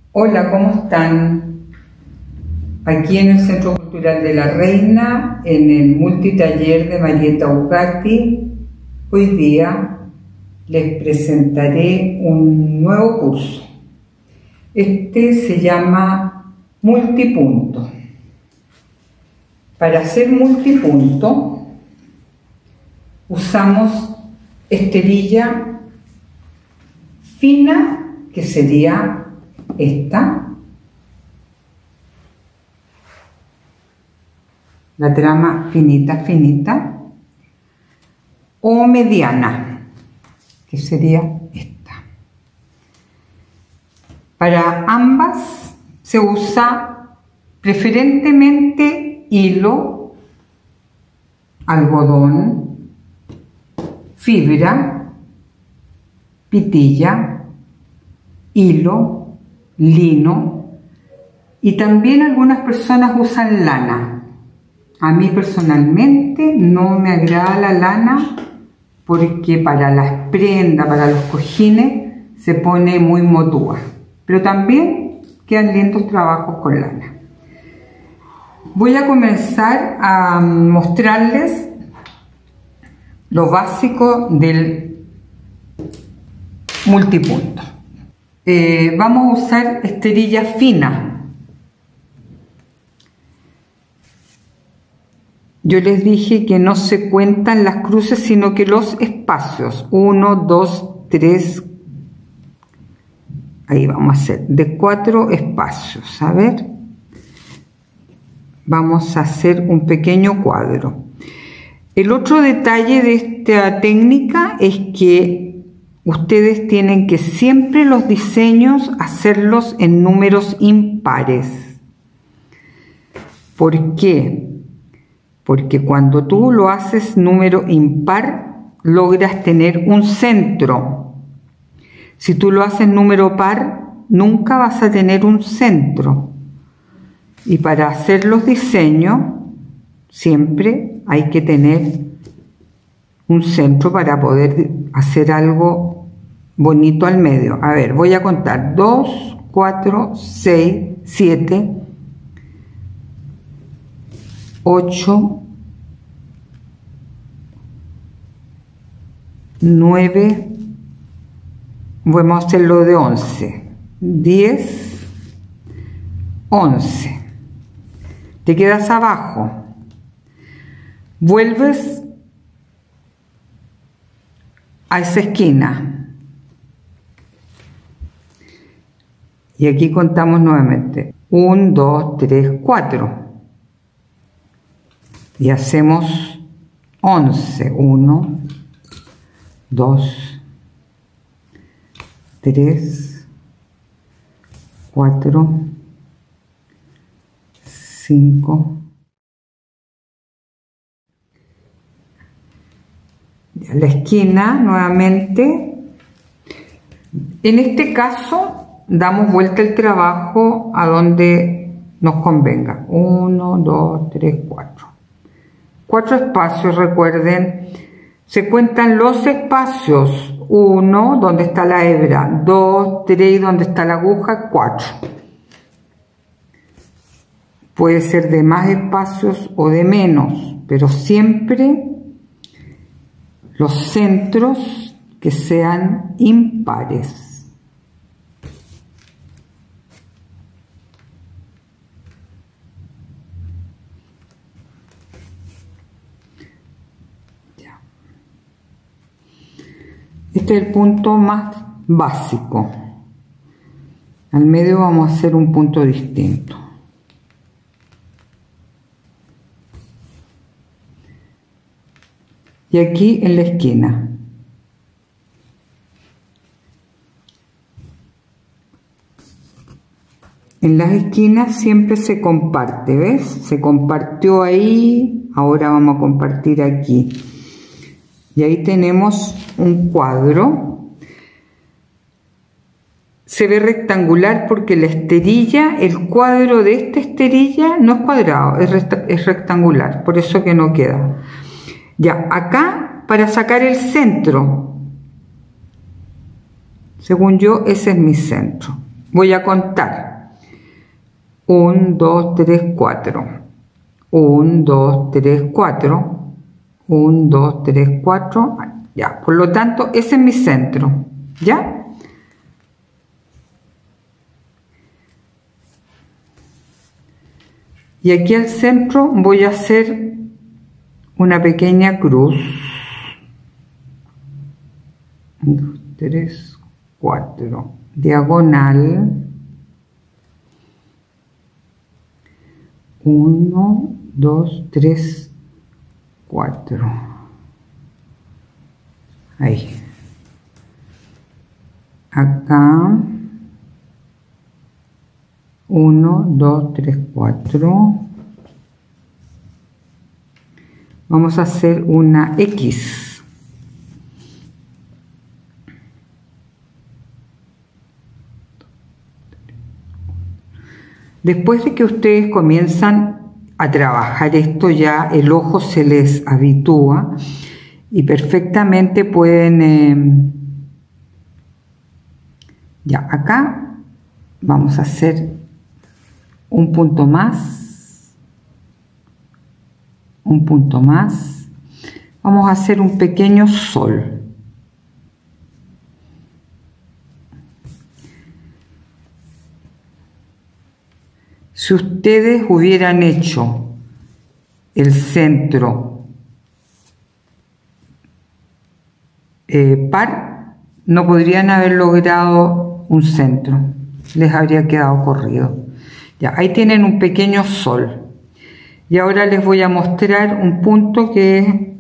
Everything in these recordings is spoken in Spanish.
Hola, ¿cómo están? Aquí en el Centro Cultural de la Reina, en el multitaller de Marieta Ugatti, hoy día les presentaré un nuevo curso. Este se llama multipunto. Para hacer multipunto usamos esterilla fina, que sería esta, la trama finita, o mediana, que sería esta. Para ambas se usa preferentemente hilo, algodón, fibra, pitilla, hilo, lino, y también algunas personas usan lana. A mí personalmente no me agrada la lana porque para las prendas, para los cojines, se pone muy motúa, pero también quedan lindos trabajos con lana. Voy a comenzar a mostrarles lo básico del multipunto. Vamos a usar esterilla fina. Yo les dije que no se cuentan las cruces, sino que los espacios. 1, 2, 3. Ahí vamos a hacer de 4 espacios. A ver. Vamos a hacer un pequeño cuadro. El otro detalle de esta técnica es que ustedes tienen que siempre los diseños hacerlos en números impares. ¿Por qué? Porque cuando tú lo haces número impar, logras tener un centro. Si tú lo haces número par, nunca vas a tener un centro. Y para hacer los diseños, siempre hay que tener un centro para poder hacer algo bonito al medio. A ver, voy a contar 2, 4, 6, 7, 8, 9, vamos a hacerlo de 11, 10, 11. Te quedas abajo, vuelves a esa esquina y aquí contamos nuevamente 1, 2, 3, 4 y hacemos 11. 1, 2, 3, 4, 5. La esquina nuevamente. En este caso damos vuelta el trabajo a donde nos convenga. 1, 2, 3, 4. 4 espacios, recuerden. Se cuentan los espacios. 1, donde está la hebra. 2, 3, donde está la aguja. 4. Puede ser de más espacios o de menos, pero siempre los centros que sean impares. Ya. Este es el punto más básico. Al medio vamos a hacer un punto distinto. Y aquí en la esquina. En las esquinas siempre se comparte, ¿ves? Se compartió ahí, ahora vamos a compartir aquí. Y ahí tenemos un cuadro. Se ve rectangular porque la esterilla, el cuadro de esta esterilla no es cuadrado, es rectangular, por eso que no queda. Ya, acá para sacar el centro, según yo ese es mi centro. voy a contar. 1, 2, 3, 4. 1, 2, 3, 4. 1, 2, 3, 4. Ya, por lo tanto, ese es mi centro. ¿Ya? Y aquí al centro voy a hacer una pequeña cruz. 1, 2, 3, 4. Diagonal. 1, 2, 3, 4. Ahí. Acá. 1, 2, 3, 4. Vamos a hacer una X. Después de que ustedes comienzan a trabajar esto, ya el ojo se les habitúa y perfectamente pueden... ya, acá vamos a hacer un punto más, un punto más. Vamos a hacer un pequeño sol. Si ustedes hubieran hecho el centro par, no podrían haber logrado un centro, les habría quedado corrido. Ya, ahí tienen un pequeño sol. Y ahora les voy a mostrar un punto que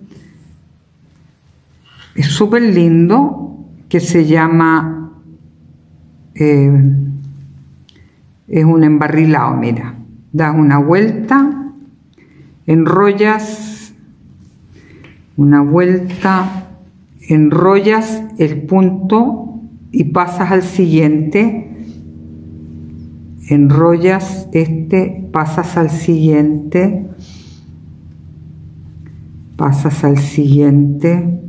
es súper lindo, que se llama, es un embarrilado, mira. Das una vuelta, enrollas, una vuelta, enrollas el punto y pasas al siguiente. Enrollas este, pasas al siguiente, pasas al siguiente,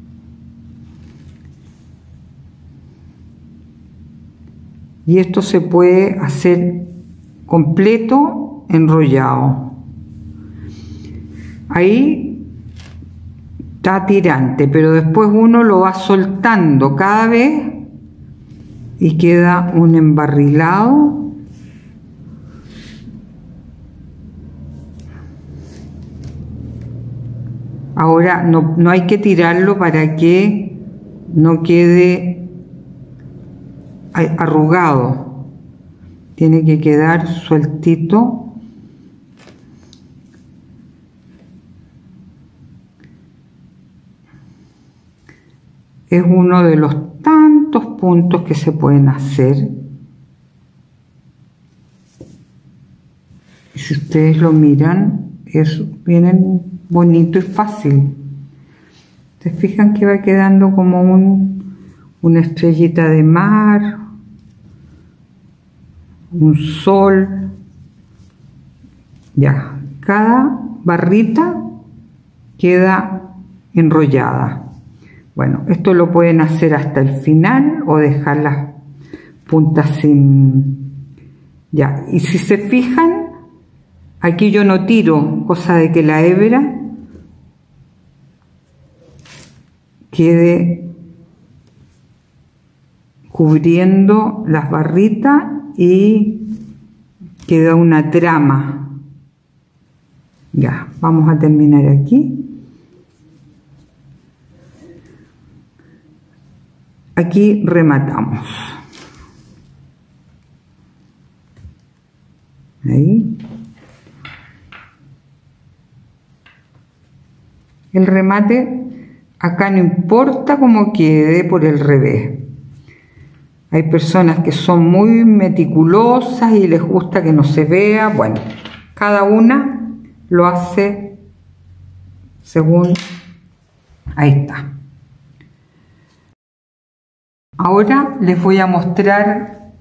y esto se puede hacer completo enrollado. Ahí está tirante, pero después uno lo va soltando cada vez y queda un embarrilado. Ahora no hay que tirarlo para que no quede arrugado, tiene que quedar sueltito. Es uno de los tantos puntos que se pueden hacer. Si ustedes lo miran, es bien bonito y fácil. ¿Se fijan que va quedando como una estrellita de mar, un sol? Ya, cada barrita queda enrollada. Bueno, esto lo pueden hacer hasta el final o dejar las puntas sin... Ya, y si se fijan, aquí yo no tiro, cosa de que la hebra quede cubriendo las barritas y queda una trama. Ya, vamos a terminar aquí. Aquí rematamos. Ahí. El remate, acá no importa cómo quede por el revés. Hay personas que son muy meticulosas y les gusta que no se vea. Bueno, cada una lo hace según... Ahí está. Ahora les voy a mostrar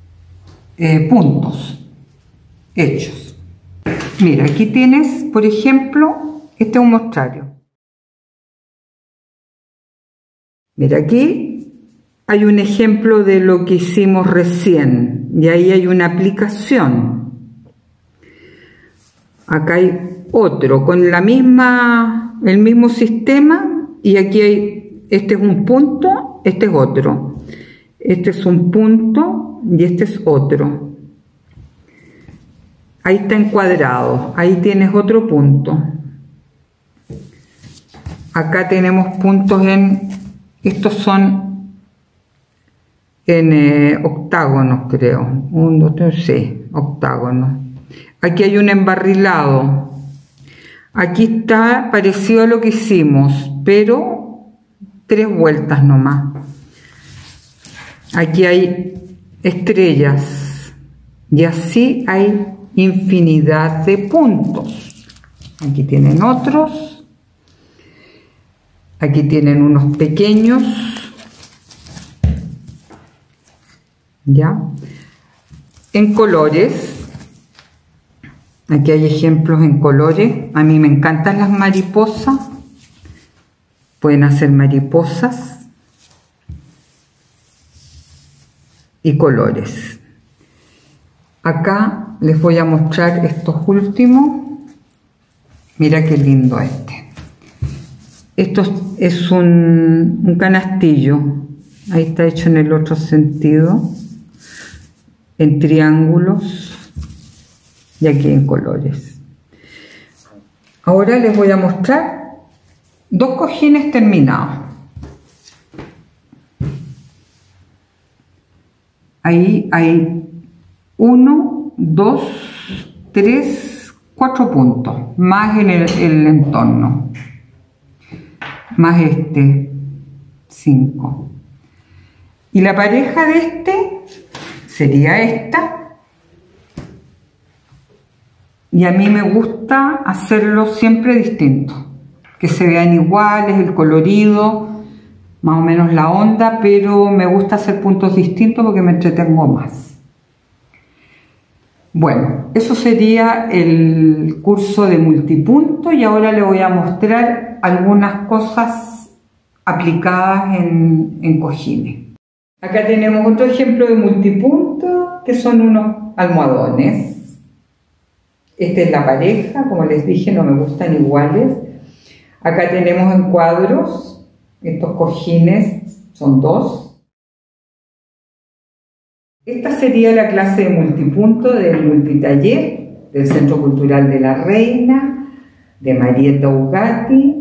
puntos hechos. Mira, aquí tienes, por ejemplo, este es un mostrario. Mira, aquí hay un ejemplo de lo que hicimos recién y ahí hay una aplicación. Acá hay otro con el mismo sistema y aquí hay, este es un punto, este es otro. Este es un punto y este es otro. Ahí está encuadrado, ahí tienes otro punto. Acá tenemos puntos estos son en octágonos, creo. 1, 2, 3, sí, octágonos. Aquí hay un embarrilado. Aquí está parecido a lo que hicimos, pero 3 vueltas nomás. Aquí hay estrellas y así hay infinidad de puntos. Aquí tienen otros. Aquí tienen unos pequeños. ¿Ya? En colores. Aquí hay ejemplos en colores. A mí me encantan las mariposas. Pueden hacer mariposas y colores. Acá les voy a mostrar estos últimos. Mira qué lindo este. Esto es un canastillo. Ahí está hecho en el otro sentido. En triángulos. Y aquí en colores. Ahora les voy a mostrar 2 cojines terminados. Ahí hay 1, 2, 3, 4 puntos, más en el entorno, más este, 5. Y la pareja de este sería esta. Y a mí me gusta hacerlo siempre distinto, que se vean iguales, el colorido, más o menos la onda, pero me gusta hacer puntos distintos porque me entretengo más. Bueno, eso sería el curso de multipunto y ahora le voy a mostrar algunas cosas aplicadas en cojines. Acá tenemos otro ejemplo de multipunto que son unos almohadones. Esta es la pareja, como les dije, no me gustan iguales. Acá tenemos encuadros, estos cojines son 2. Esta sería la clase de multipunto del multitaller del Centro Cultural de la Reina, de Marieta Ugatti,